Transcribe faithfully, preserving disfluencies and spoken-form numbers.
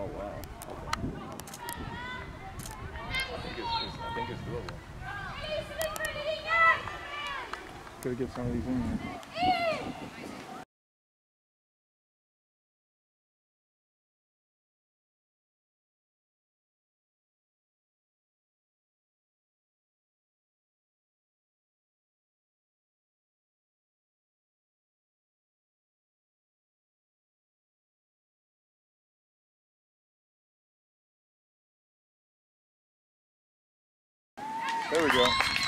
Oh wow. I think it's, it's I think it's doable. Gotta get some of these in here. There we go.